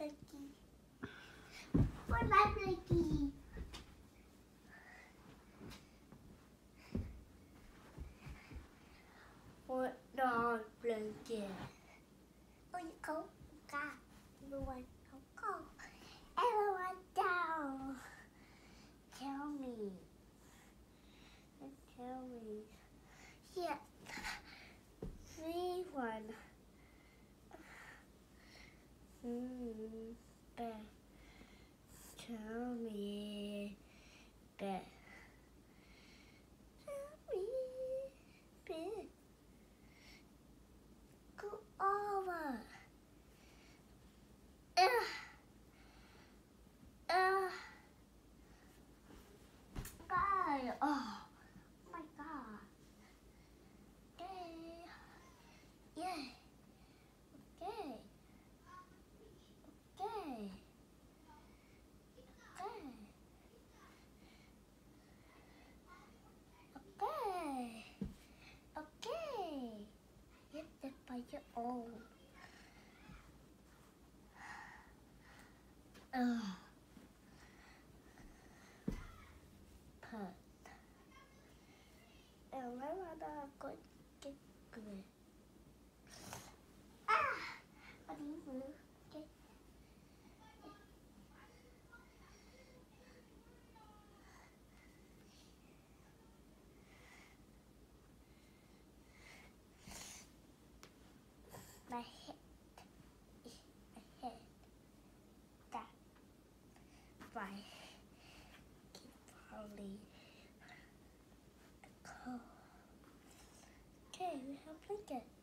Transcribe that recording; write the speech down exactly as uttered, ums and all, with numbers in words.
blankie. Where's my blankie? What dog blanket? Oh, you go, go. Everyone, go, go. Everyone down. Tell me. Tell me. Yeah. Three one. Hmm. Bear. Tell me. Bear. Tell me. Bear. Go over. Ugh. Ugh. God. Oh my God. Okay. Yeah. Okay. Okay. Okay. Okay. Okay. Hit it by your own. Ugh. Put. And my mother got get good. Ah! What do you do? Okay. My head is my head. That. My keep falling. Okay, we have blanket.